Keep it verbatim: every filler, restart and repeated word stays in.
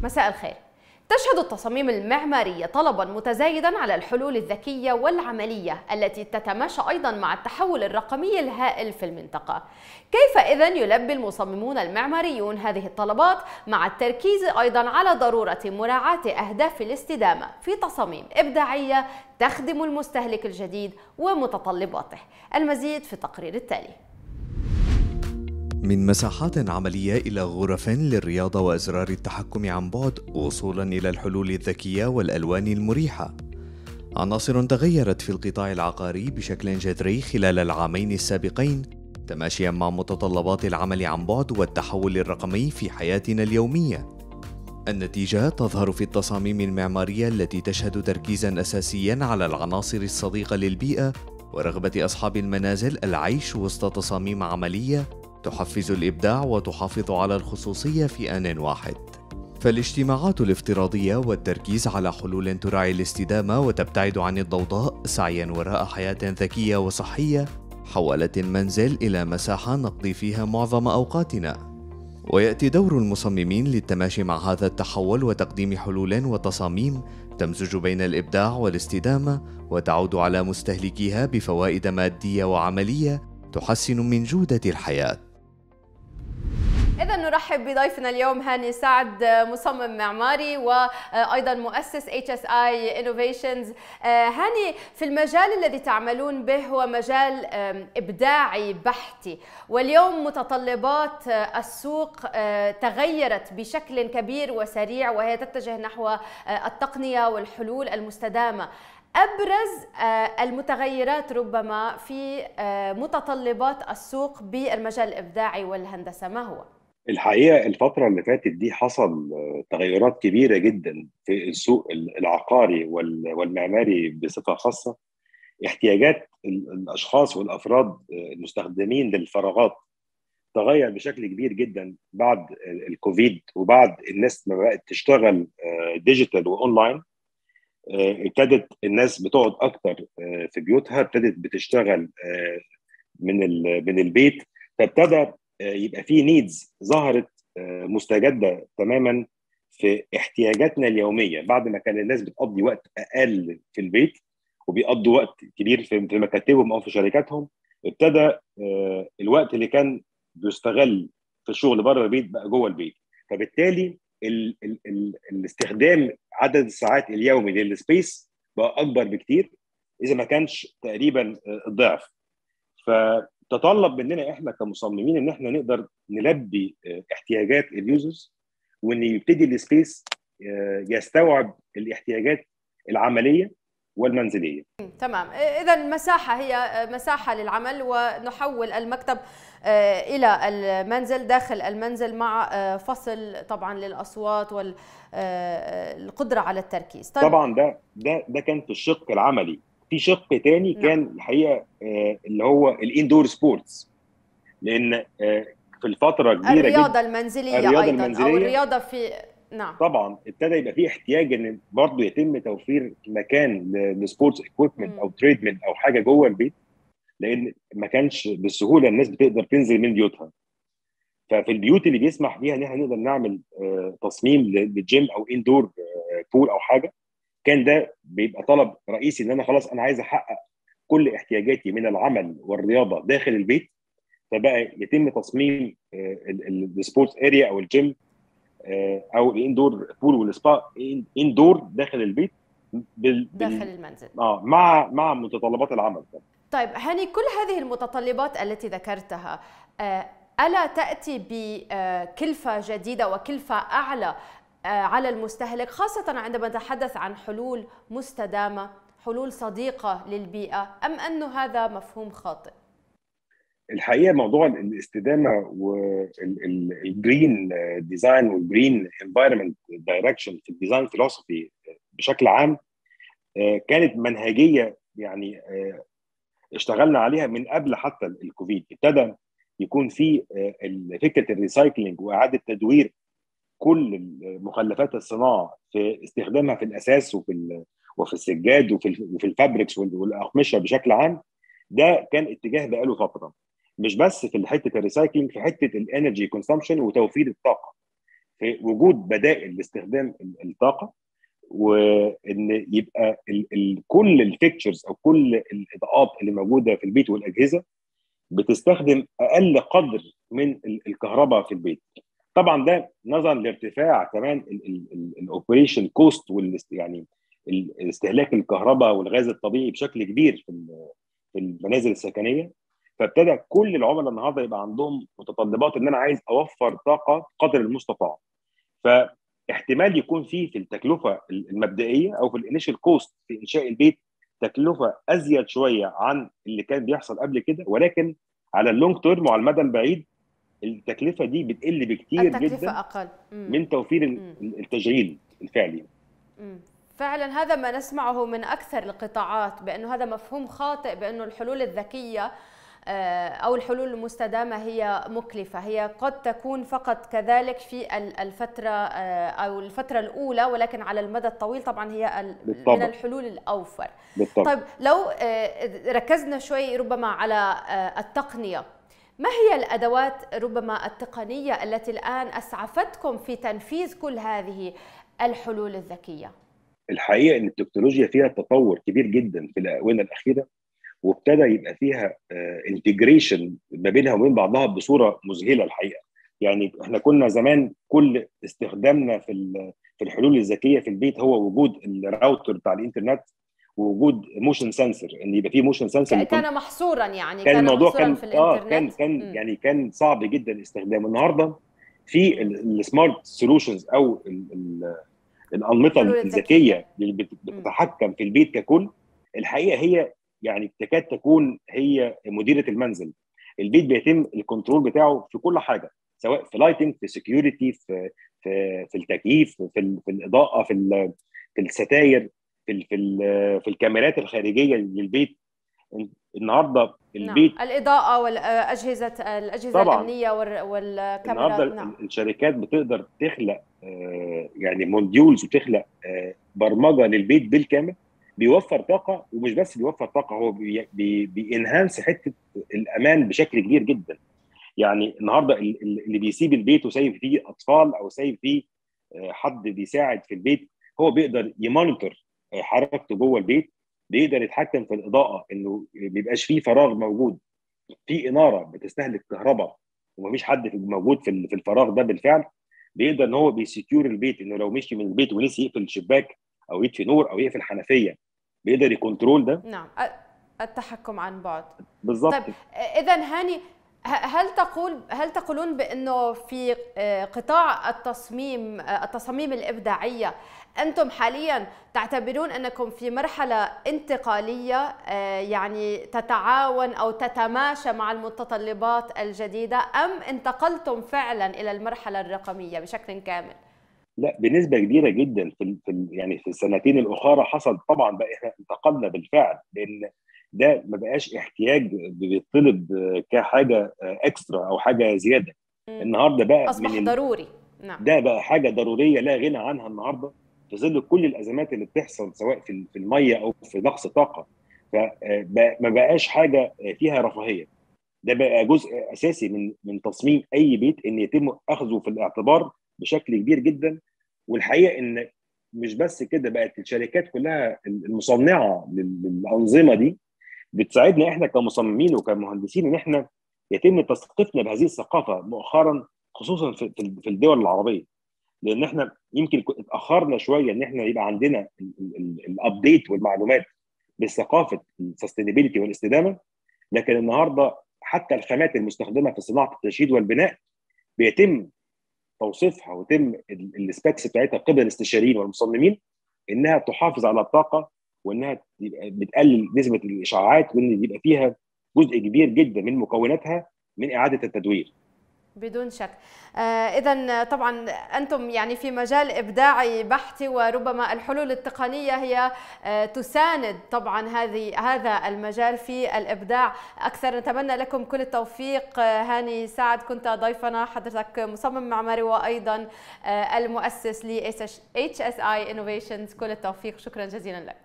مساء الخير. تشهد التصاميم المعمارية طلبا متزايدا على الحلول الذكية والعملية التي تتماشى أيضا مع التحول الرقمي الهائل في المنطقة. كيف إذن يلبي المصممون المعماريون هذه الطلبات مع التركيز أيضا على ضرورة مراعاة أهداف الاستدامة في تصاميم إبداعية تخدم المستهلك الجديد ومتطلباته؟ المزيد في التقرير التالي. من مساحات عملية إلى غرف للرياضة وأزرار التحكم عن بعد وصولا إلى الحلول الذكية والألوان المريحة، عناصر تغيرت في القطاع العقاري بشكل جذري خلال العامين السابقين تماشيا مع متطلبات العمل عن بعد والتحول الرقمي في حياتنا اليومية. النتيجة تظهر في التصاميم المعمارية التي تشهد تركيزا أساسيا على العناصر الصديقة للبيئة ورغبة أصحاب المنازل العيش وسط تصاميم عملية تحفز الإبداع وتحافظ على الخصوصية في آن واحد. فالاجتماعات الافتراضية والتركيز على حلول تراعي الاستدامة وتبتعد عن الضوضاء سعيا وراء حياة ذكية وصحية حولت المنزل إلى مساحة نقضي فيها معظم أوقاتنا. ويأتي دور المصممين للتماشي مع هذا التحول وتقديم حلول وتصاميم تمزج بين الإبداع والاستدامة وتعود على مستهلكيها بفوائد مادية وعملية تحسن من جودة الحياة. إذا نرحب بضيفنا اليوم هاني سعد، مصمم معماري وأيضا مؤسس إتش إس آي Innovations. هاني، في المجال الذي تعملون به هو مجال إبداعي بحتي، واليوم متطلبات السوق تغيرت بشكل كبير وسريع وهي تتجه نحو التقنية والحلول المستدامة. أبرز المتغيرات ربما في متطلبات السوق بالمجال الإبداعي والهندسة ما هو؟ الحقيقة الفترة اللي فاتت دي حصل تغيرات كبيرة جدا في السوق العقاري والمعماري بصفة خاصة. احتياجات الأشخاص والأفراد المستخدمين للفراغات تغير بشكل كبير جدا بعد الكوفيد، وبعد الناس ما بقت تشتغل ديجيتال وأونلاين. ابتدت الناس بتقعد أكتر في بيوتها، ابتدت بتشتغل من من البيت، فابتدى يبقى في نيدز ظهرت مستجده تماما في احتياجاتنا اليوميه. بعد ما كان الناس بتقضي وقت اقل في البيت وبيقضوا وقت كبير في مكاتبهم او في شركاتهم، ابتدى الوقت اللي كان بيستغل في الشغل بره البيت بقى جوه البيت. فبالتالي ال ال ال الاستخدام عدد الساعات اليومي للسبيس بقى اكبر بكتير، اذا ما كانش تقريبا الضعف. ف تطلب مننا احنا كمصممين ان احنا نقدر نلبي احتياجات اليوزرز، وان يبتدي السبيس يستوعب الاحتياجات العمليه والمنزليه. تمام، اذا المساحه هي مساحه للعمل، ونحول المكتب الى المنزل داخل المنزل مع فصل طبعا للاصوات والقدره على التركيز. طيب. طبعا ده ده ده كان في الشق العملي. في شق تاني كان نعم. الحقيقه اللي هو الاندور سبورتس، لان في الفتره كبيره الرياضه جدا المنزليه الرياضه ايضا المنزلية او الرياضه في نعم طبعا ابتدى يبقى في احتياج ان برضه يتم توفير مكان للسبورتس اكويبمنت او تريدمنت او حاجه جوه البيت، لان ما كانش بالسهوله الناس بتقدر تنزل من بيوتها. ففي البيوت اللي بيسمح بيها ان احنا نقدر نعمل تصميم للجيم او اندور بول او حاجه، كان ده بيبقى طلب رئيسي ان انا خلاص انا عايز احقق كل احتياجاتي من العمل والرياضه داخل البيت. فبقى يتم تصميم السبورتس اريا او الجيم او الاندور بول والسبا اندور داخل البيت بال... داخل المنزل اه مع مع متطلبات العمل. طيب هاني، كل هذه المتطلبات التي ذكرتها الا تاتي بكلفه جديده وكلفه اعلى على المستهلك، خاصة عندما نتحدث عن حلول مستدامة، حلول صديقة للبيئة، أم أن هذا مفهوم خاطئ؟ الحقيقة موضوع الاستدامة والجرين ديزاين والجرين انفايرمنت دايركشن في الديزاين فيلوسفي بشكل عام كانت منهجية، يعني اشتغلنا عليها من قبل حتى الكوفيد. ابتدى يكون في فكرة الريسايكلينج وإعادة تدوير كل مخلفات الصناعه في استخدامها في الاساس وفي وفي السجاد وفي وفي الفابريكس والاقمشه بشكل عام. ده كان اتجاه بقاله فتره، مش بس في حته الريسايكلينج، في حته الانرجي كونسامشن وتوفير الطاقه. في وجود بدائل لاستخدام الطاقه، وان يبقى ال ال كل الفيكتشرز او كل الاضاءات اللي موجوده في البيت والاجهزه بتستخدم اقل قدر من الكهرباء في البيت. طبعا ده نظرا لارتفاع كمان الاوبريشن كوست، يعني استهلاك الكهرباء والغاز الطبيعي بشكل كبير في في المنازل السكنيه. فابتدى كل العملاء النهارده يبقى عندهم متطلبات ان انا عايز اوفر طاقه قدر المستطاع. فاحتمال يكون فيه في التكلفه المبدئيه او في الانيشال كوست في انشاء البيت تكلفه ازيد شويه عن اللي كان بيحصل قبل كده، ولكن على اللونج تيرم وعلى المدى البعيد التكلفه دي بتقل بكتير التكلفة جدا أقل. من توفير مم. التشغيل الفعلي. مم. فعلا هذا ما نسمعه من أكثر القطاعات، بأنه هذا مفهوم خاطئ، بأنه الحلول الذكية أو الحلول المستدامة هي مكلفة. هي قد تكون فقط كذلك في الفترة أو الفترة الأولى، ولكن على المدى الطويل طبعا هي بالطبع. من الحلول الأوفر. بالطبع. طيب لو ركزنا شوي ربما على التقنية، ما هي الأدوات ربما التقنية التي الآن أسعفتكم في تنفيذ كل هذه الحلول الذكية؟ الحقيقة أن التكنولوجيا فيها تطور كبير جدا في الآونة الأخيرة، وابتدى يبقى فيها انتجريشن ما بينها وبين بعضها بصورة مذهلة الحقيقة. يعني احنا كنا زمان كل استخدامنا في في الحلول الذكية في البيت هو وجود الراوتر بتاع الإنترنت ووجود موشن سنسور، ان يبقى في موشن سنسور كان محصورا، يعني كان, كان الموضوع محصورا كان في الانترنت. اه كان كان م. يعني كان صعب جدا استخدامه. النهارده في السمارت سولوشنز او ال ال الانمطه الذكيه اللي بتتحكم في البيت ككل، الحقيقه هي يعني تكاد تكون هي مديره المنزل. البيت بيتم الكنترول بتاعه في كل حاجه، سواء في لايتنج، في سكيورتي، في في في التكييف، في, في الاضاءه، في في الستاير، في في في الكاميرات الخارجيه للبيت. النهارده البيت نعم. الاضاءه والاجهزه الاجهزه طبعا الامنيه والكاميرات. النهارده نعم. الشركات بتقدر تخلق يعني موديولز وتخلق برمجه للبيت بالكامل بيوفر طاقه، ومش بس بيوفر طاقه، هو بينهانس حته الامان بشكل كبير جدا. يعني النهارده اللي بيسيب البيت وسايب فيه اطفال او سايب فيه حد بيساعد في البيت، هو بيقدر يمونيتور حركته جوه البيت، بيقدر يتحكم في الاضاءه انه ما بيبقاش فيه فراغ موجود، في اناره بتستهلك كهرباء ومفيش حد موجود في في الفراغ ده بالفعل. بيقدر ان هو بيسكيور البيت، انه لو مشي من البيت ونسي يقفل الشباك او يطفي نور او يقفل حنفيه بيقدر يكنترول ده. نعم، التحكم عن بعد بالظبط. طيب اذا هاني، هل تقول هل تقولون بانه في قطاع التصميم التصاميم الابداعيه انتم حاليا تعتبرون انكم في مرحله انتقاليه، يعني تتعاون او تتماشى مع المتطلبات الجديده، ام انتقلتم فعلا الى المرحله الرقميه بشكل كامل؟ لا، بنسبه كبيره جدا في, في يعني في السنتين الاخرى حصل طبعا، بقى احنا انتقلنا بالفعل، لان ده ما بقاش احتياج بيطلب كحاجه اكسترا او حاجه زياده. النهارده بقى اصبح من ضروري. نعم. ده بقى حاجه ضروريه لا غنى عنها النهارده في ظل كل الازمات اللي بتحصل سواء في في الميه او في نقص طاقه. فما بقاش حاجه فيها رفاهيه، ده بقى جزء اساسي من من تصميم اي بيت ان يتم اخذه في الاعتبار بشكل كبير جدا. والحقيقه ان مش بس كده، بقت الشركات كلها المصنعه للانظمه دي بتساعدنا احنا كمصممين وكمهندسين ان احنا يتم تثقيفنا بهذه الثقافه مؤخرا، خصوصا في في الدول العربيه، لان احنا يمكن اتاخرنا شويه ان احنا يبقى عندنا الابديت والمعلومات بثقافه السستينابيلتي والاستدامه. لكن النهارده حتى الخامات المستخدمه في صناعه التشييد والبناء بيتم توصيفها ويتم السبيكس بتاعتها قبل الاستشاريين والمصممين انها تحافظ على الطاقه، وانها بتقلل نسبه الاشعاعات، وان يبقى فيها جزء كبير جدا من مكوناتها من اعاده التدوير. بدون شك. آه إذا طبعا أنتم يعني في مجال إبداعي بحتي، وربما الحلول التقنية هي آه تساند طبعا هذه هذا المجال في الإبداع أكثر. نتمنى لكم كل التوفيق. آه هاني سعد، كنت ضيفنا، حضرتك مصمم معماري وأيضا آه المؤسس ل إتش إس آي Innovations. كل التوفيق، شكرا جزيلا لك.